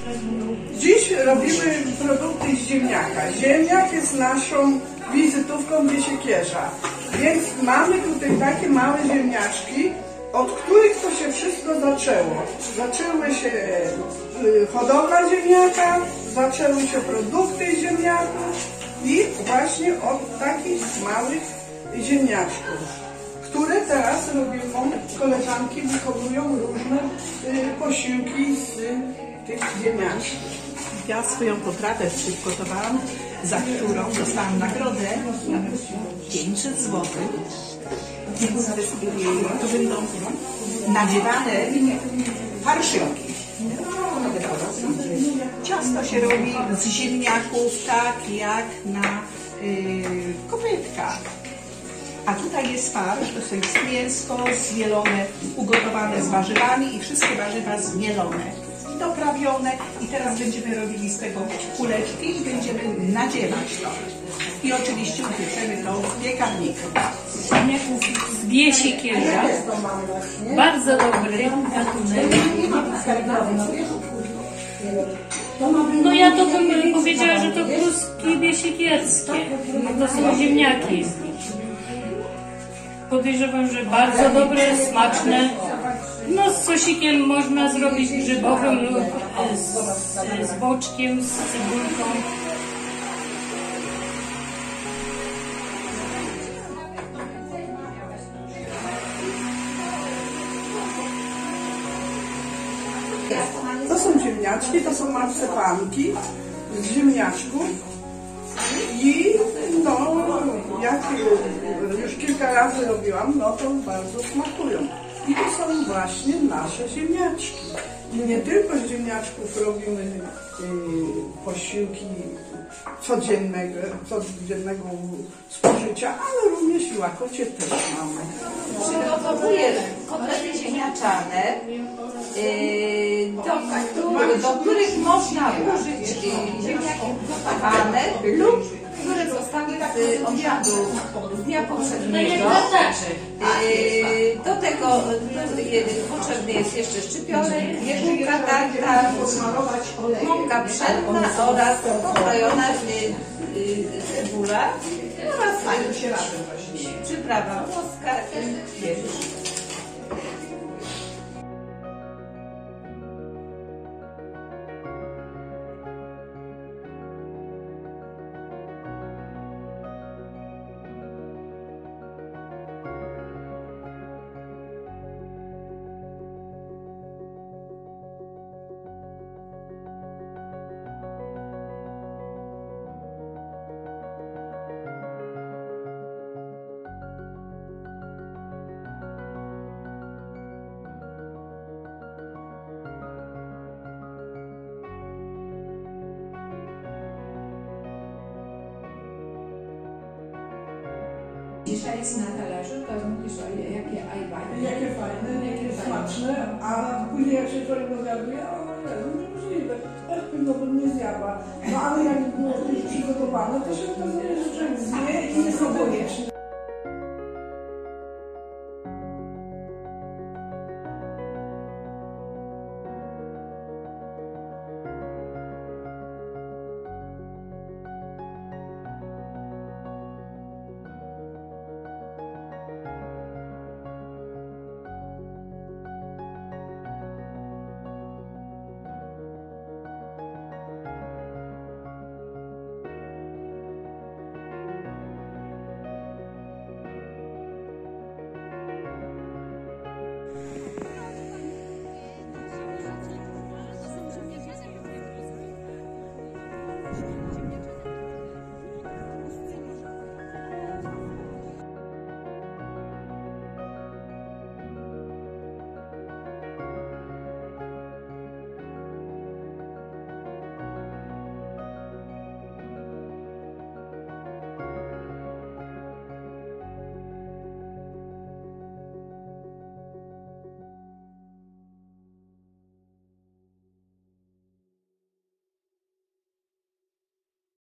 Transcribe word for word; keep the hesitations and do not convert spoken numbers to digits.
Dziś robimy produkty z ziemniaka. Ziemniak jest naszą wizytówką Biesiekierza. Więc mamy tutaj takie małe ziemniaczki, od których to się wszystko zaczęło. Zaczęły się hodowla ziemniaka, zaczęły się produkty z ziemniaków i właśnie od takich małych ziemniaczków, które teraz robią koleżanki, wychowują różne posiłki z tych ziemniaczków. Ja swoją potrawę przygotowałam, za którą dostałam nagrodę pięćset złotych. To będą nadziewane farszynki. Ciasto się robi z ziemniaków, tak jak na yy, kopytkach. A tutaj jest farsz, to jest mięsko zmielone, ugotowane z warzywami i wszystkie warzywa zmielone, doprawione. I teraz będziemy robili z tego kuleczki i będziemy nadziewać to. I oczywiście upieczemy to w piekarniku. Z Biesiekierza. Bardzo dobry gatunek. No ja to bym powiedziała, że to kluski biesiekierskie. To są ziemniaki z nich. Podejrzewam, że bardzo dobre, smaczne. No z sosikiem można zrobić grzybowym lub z, z boczkiem, z cebulką. To są ziemniaczki, to są marcepanki z ziemniaczków i no, jak już kilka razy robiłam, no to bardzo smakują. I to są właśnie nasze ziemniaczki. I nie tylko z ziemniaczków robimy y, posiłki codziennego, codziennego spożycia, ale również i łakocie też mamy. Przygotowuję kotlety ziemniaczane, yy, do, do których można użyć yy, ziemniaki gotowane lub które zostały z obiadu z dnia poprzedniego. Yy, do tego do, potrzebny jest jeszcze szczypiorek, jeszynka tarta, mąka pszenna oraz pokrojona yy, yy, cebula oraz przyprawa włoska i wieprz. Dzisiaj jest na talerzu, to mówisz o jakie ajwajny. Jakie fajne, jakie smaczne, a później jak się człowiek dowiaduje, o Jezu, niemożliwe, tak bym go nie zjadła. No ale jak było już przygotowane, to się okazuje, że człowiek zje i jest obojętny.